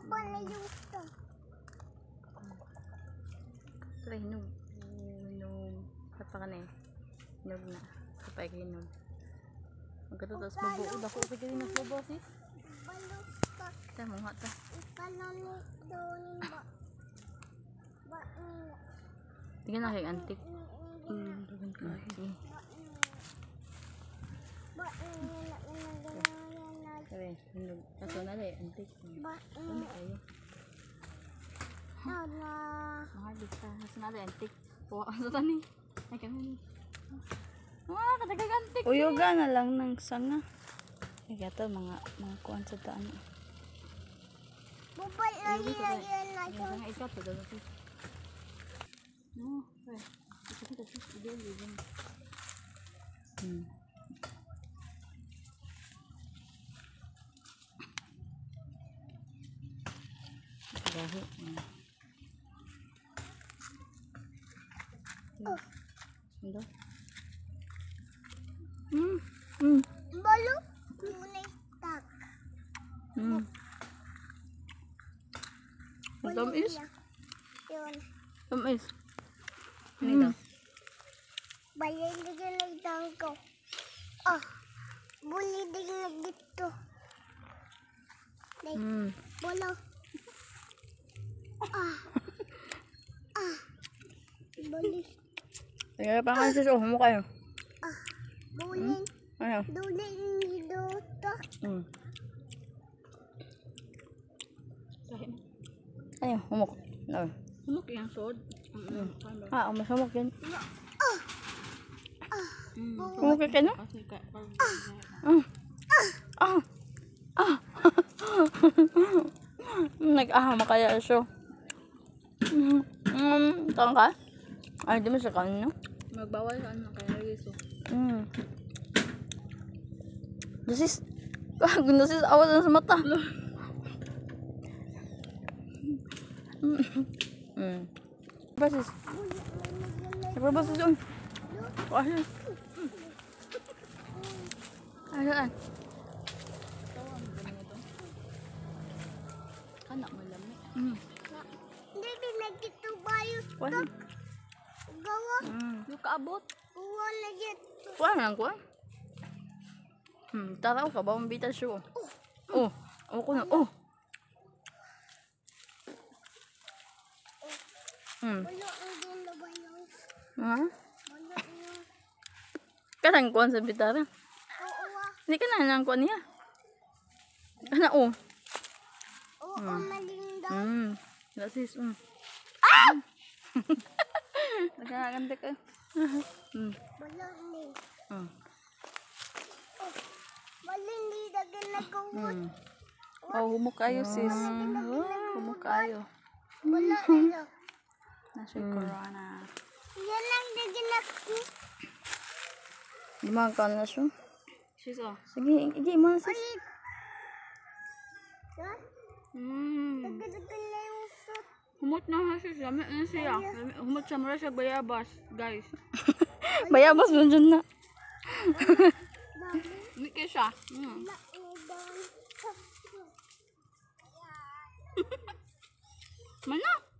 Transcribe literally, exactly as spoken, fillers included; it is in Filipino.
pa na yung ito. Tara, hinog. Hinog. Hapa ka na eh. Hinog na. Kapay ka hinog. Magkatutos bubuod ako. Sige rin ang bubo, sis. Balok ka. Ita, mga ta. Ikanamit doon ba? Ba nila. Tingnan na kay antik. Hmm, dagan ka. Ba nila ginagawa na. Tara, hinog. Kaso na rin, antik. Ba Ano nila. kayo? Tala. Mga bisa. Kaso na rin, antik. Puwa ka sa tani. Ay, kami. Ah, katagang antik. Uyuga na lang ng sanga. Ay, gato, mga, mga kuwan sa daan. Bubal lagi lagi na Yung siya. mga ikat, ito na sis. No, eh. Ito na sis. Ibig, ibig. Hmm. Gahi. Hmm. Oh. Ando? Hmm. Hmm. Balok. Tunay tak. Hmm. Ang tamis? Yun. Tamis. Ano Hmm. ito? Balay lagi na ko. Ah. Buli din na dito. Like, Hmm. bolo. Ah. Ah. Buli. Kaya pa nga sis, oh, mo kayo. Ah. Buli. Ano? Duli dito. Hmm. Kahit. Ano, humok. No. Humok yung sword. Mm. Ah, oh, mas humok yun. Mm. Humok ka no? Kasi ka. Ah. Ah. Ah. Nag-ahama kaya siya. Hmm. Tawang ka? Ay, di mo siya kanin, no? Magbawal ka ano kaya riso. Hmm. Sis, gago na sis, awas na sa mata. Hmm. Apa sis? Apa sis yun? Wah sis. Ayaan. Kana malami. Hmm. Hindi binagito bayo. Wah. Gawa. Hmm. Yung kaabot. Kuha na dito. Kuha lang kuha. Hmm. Taraw ka ba? Mambita siya. Oh. Oh. Ako na. Oh. Hmm. Wala ang din na ba yun? Ha? Wala yun. Kanang kuha sa bitara. Oo ah. Hindi ka na nang kuha niya. Kana oh. Oo, malinda. Hmm. Wala sis. Hmm. Ah! Nagkakaganda ka. Hmm. Wala ni. Hmm. Wala ni dagin na gawin. Hmm. Oh, humok kayo sis. Humok kayo. Wala na. Nasa corona. Yan ang dagin na. Di mga na siya. Sis oh. Sige, igi mo sis. Ulit. Ha? Mm. Dagin na yung sot. Humot na ha sis. Lami na siya. Lami- Humot siya mara siya bayabas. Guys. Bayabas mo dyan na. Hindi kaya siya. Mm. Wala ni doon. Mana?